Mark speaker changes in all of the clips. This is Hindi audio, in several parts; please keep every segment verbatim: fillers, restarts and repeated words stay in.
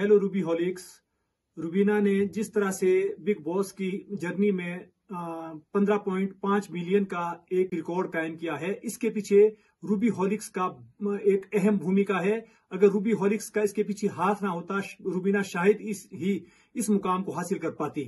Speaker 1: Hello Ruby हॉलिक्स। रुबीना ने जिस तरह से बिग बॉस की जर्नी में पंद्रह पॉइंट पांच मिलियन का एक रिकॉर्ड कायम किया है, इसके पीछे रूबी हॉलिक्स का एक अहम भूमिका है। अगर रूबी हॉलिक्स का इसके पीछे हाथ ना होता, रुबीना शायद इस ही इस मुकाम को हासिल कर पाती।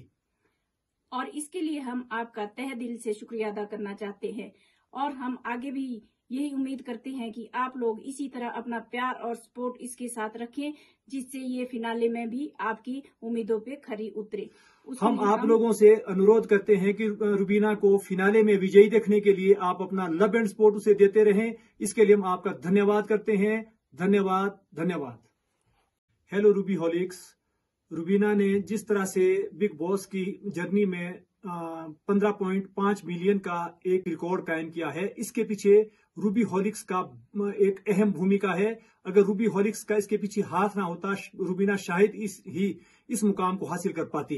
Speaker 2: और इसके लिए हम आपका तहे दिल से शुक्रिया अदा करना चाहते हैं और हम आगे भी यही उम्मीद करते हैं कि आप लोग इसी तरह अपना प्यार और सपोर्ट इसके साथ रखें, जिससे ये फिनाले में भी आपकी उम्मीदों पे खरी उतरे।
Speaker 1: हम आप लोगों से अनुरोध करते हैं कि रुबीना को फिनाले में विजयी देखने के लिए आप अपना लव एंड सपोर्ट उसे देते रहें। इसके लिए हम आपका धन्यवाद करते हैं। धन्यवाद धन्यवाद। Hello Ruby हॉलिक्स। रुबीना ने जिस तरह से बिग बॉस की जर्नी में पंद्रह पॉइंट पांच मिलियन का एक रिकॉर्ड कायम किया है, इसके पीछे रूबी हॉलिक्स का एक अहम भूमिका है। अगर रूबी हॉलिक्स का इसके पीछे हाथ ना होता, रुबीना शायद इस ही इस मुकाम को हासिल कर पाती।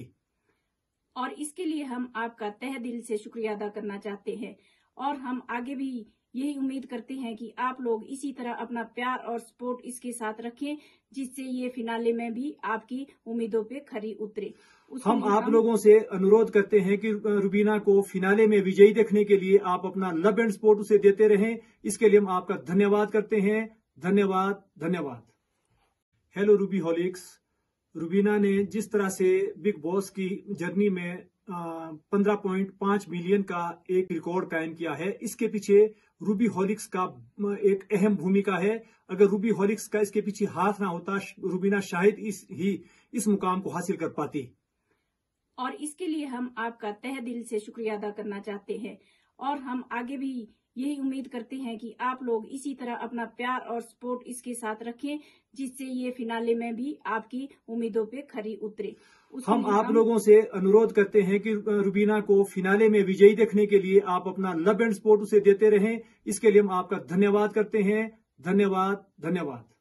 Speaker 2: और इसके लिए हम आपका तहे दिल से शुक्रिया अदा करना चाहते हैं और हम आगे भी यही उम्मीद करते हैं कि आप लोग इसी तरह अपना प्यार और सपोर्ट इसके साथ रखें, जिससे ये फिनाले में भी आपकी उम्मीदों पे खरी उतरे।
Speaker 1: हम आप लोगों से अनुरोध करते हैं कि रुबीना को फिनाले में विजयी देखने के लिए आप अपना लव एंड सपोर्ट उसे देते रहें। इसके लिए हम आपका धन्यवाद करते हैं। धन्यवाद धन्यवाद। Hello Ruby हॉलिक्स। रुबीना ने जिस तरह से बिग बॉस की जर्नी में पंद्रह पॉइंट पांच मिलियन का एक रिकॉर्ड कायम किया है, इसके पीछे रूबी हॉलिक्स का एक अहम भूमिका है। अगर रूबी हॉलिक्स का इसके पीछे हाथ ना होता, रुबीना शायद इस ही इस मुकाम को हासिल कर पाती।
Speaker 2: और इसके लिए हम आपका तहे दिल से शुक्रिया अदा करना चाहते हैं और हम आगे भी यही उम्मीद करते हैं कि आप लोग इसी तरह अपना प्यार और सपोर्ट इसके साथ रखें, जिससे ये फिनाले में भी आपकी उम्मीदों पे खरी उतरे।
Speaker 1: हम आप लोगों से अनुरोध करते हैं कि रुबीना को फिनाले में विजयी देखने के लिए आप अपना लव एंड सपोर्ट उसे देते रहें। इसके लिए हम आपका धन्यवाद करते हैं। धन्यवाद धन्यवाद।